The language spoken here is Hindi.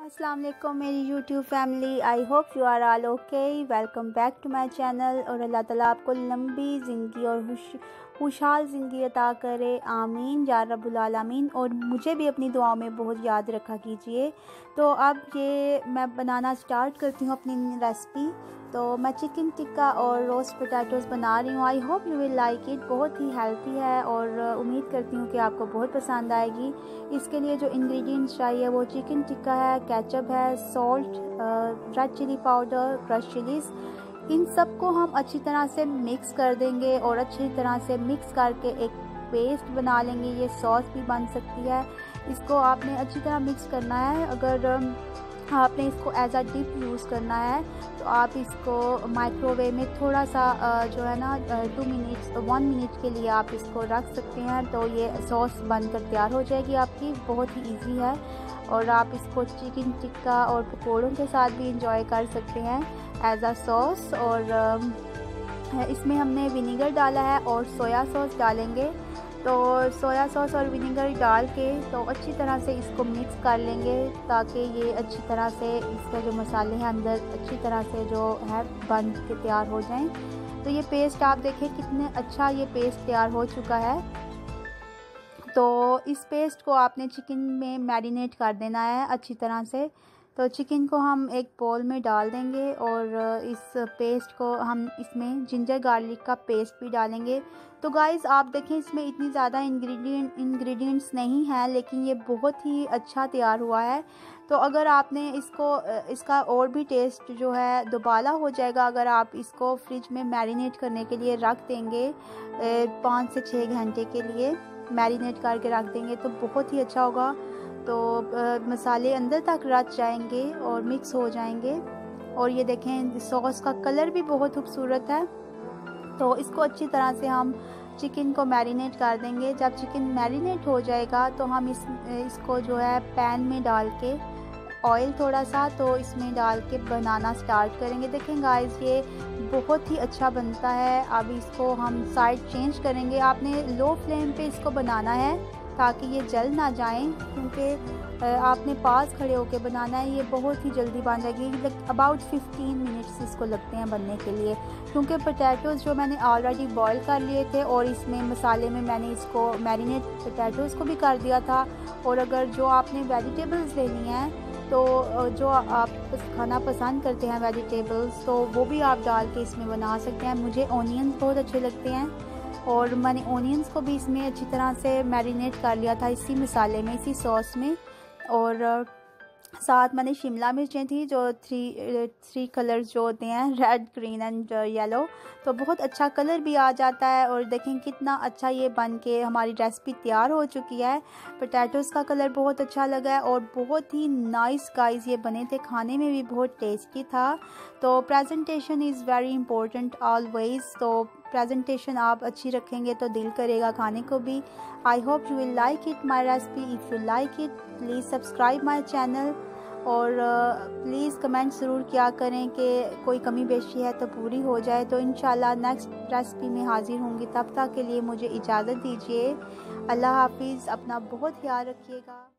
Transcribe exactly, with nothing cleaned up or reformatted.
अस्सलाम वालेकुम मेरी YouTube family. I hope you are all okay. Welcome back to my channel. और अल्लाह ताला आपको लंबी ज़िंदगी और खुश खुशहाल ज़िंदगी अता करे, आमीन या रब्बुल आलमीन। और मुझे भी अपनी दुआओं में बहुत याद रखा कीजिए। तो अब ये मैं बनाना स्टार्ट करती हूँ अपनी रेसिपी। तो मैं चिकन टिक्का और रोस्ट पोटैटोज़ बना रही हूँ। I hope you will like it. बहुत ही हेल्थी है और उम्मीद करती हूँ कि आपको बहुत पसंद आएगी। इसके लिए जो इंग्रेडिएंट्स चाहिए वो चिकन टिक्का है, केचप है, salt, red chilli powder, crush chillies. इन सब को हम अच्छी तरह से मिक्स कर देंगे और अच्छी तरह से मिक्स करके एक पेस्ट बना लेंगे। ये सॉस भी बन सकती है। इसको आपने अच्छी तरह मिक्स करना है। अगर आपने इसको एज अ डिप यूज़ करना है तो आप इसको माइक्रोवेव में थोड़ा सा जो है ना टू मिनट्स वन मिनट के लिए आप इसको रख सकते हैं। तो ये सॉस बनकर तैयार हो जाएगी आपकी। बहुत ही इजी है और आप इसको चिकन टिक्का और पकौड़ों के साथ भी इंजॉय कर सकते हैं एज अ सॉस। और इसमें हमने विनेगर डाला है और सोया सॉस डालेंगे। तो सोया सॉस और विनेगर डाल के तो अच्छी तरह से इसको मिक्स कर लेंगे ताकि ये अच्छी तरह से इसके जो मसाले हैं अंदर अच्छी तरह से जो है बन के तैयार हो जाएं। तो ये पेस्ट आप देखें कितने अच्छा ये पेस्ट तैयार हो चुका है। तो इस पेस्ट को आपने चिकन में मैरिनेट कर देना है अच्छी तरह से। तो चिकन को हम एक बोल में डाल देंगे और इस पेस्ट को हम इसमें जिंजर गार्लिक का पेस्ट भी डालेंगे। तो गाइस आप देखें इसमें इतनी ज़्यादा इंग्रेडिएंट इंग्रेडिएंट्स नहीं है, लेकिन ये बहुत ही अच्छा तैयार हुआ है। तो अगर आपने इसको इसका और भी टेस्ट जो है दोबारा हो जाएगा अगर आप इसको फ्रिज में मैरिनेट करने के लिए रख देंगे। पाँच से छः घंटे के लिए मैरिनेट करके रख देंगे तो बहुत ही अच्छा होगा। तो आ, मसाले अंदर तक रच जाएंगे और मिक्स हो जाएंगे। और ये देखें सॉस का कलर भी बहुत खूबसूरत है। तो इसको अच्छी तरह से हम चिकन को मैरिनेट कर देंगे। जब चिकन मैरिनेट हो जाएगा तो हम इस इसको जो है पैन में डाल के ऑयल थोड़ा सा तो इसमें डाल के बनाना स्टार्ट करेंगे। देखें गाइस ये बहुत ही अच्छा बनता है। अब इसको हम साइड चेंज करेंगे। आपने लो फ्लेम पे इसको बनाना है ताकि ये जल ना जाए, क्योंकि आपने पास खड़े होकर बनाना है। ये बहुत ही जल्दी बन जाएगी। अबाउट फिफ्टीन मिनट्स इसको लगते हैं बनने के लिए, क्योंकि पोटैटोज़ जो मैंने ऑलरेडी बॉईल कर लिए थे और इसमें मसाले में मैंने इसको मैरिनेट पोटैटोज़ को भी कर दिया था। और अगर जो आपने वेजिटेबल्स लेनी हैं तो जो आप खाना पसंद करते हैं वेजिटेबल्स तो वो भी आप डाल के इसमें बना सकते हैं। मुझे ऑनियंस बहुत अच्छे लगते हैं और मैंने ऑनियंस को भी इसमें अच्छी तरह से मैरिनेट कर लिया था इसी मसाले में, इसी सॉस में। और साथ मैंने शिमला मिर्चें थी जो थ्री थ्री कलर्स जो होते हैं रेड, ग्रीन एंड येलो। तो बहुत अच्छा कलर भी आ जाता है। और देखें कितना अच्छा ये बन के हमारी रेसिपी तैयार हो चुकी है। पोटैटोज़ का कलर बहुत अच्छा लगा है और बहुत ही नाइस गाइस ये बने थे। खाने में भी बहुत टेस्टी था। तो presentation is very important always. तो प्रेजेंटेशन आप अच्छी रखेंगे तो दिल करेगा खाने को भी। I hope you will like it my recipe. If you like it please subscribe my channel और प्लीज़ कमेंट ज़रूर किया करें कि कोई कमी बेशी है तो पूरी हो जाए। तो इंशाल्लाह नेक्स्ट रेसिपी में हाज़िर होंगी। तब तक के लिए मुझे इजाज़त दीजिए। अल्लाह हाफिज़। अपना बहुत ख्याल रखिएगा।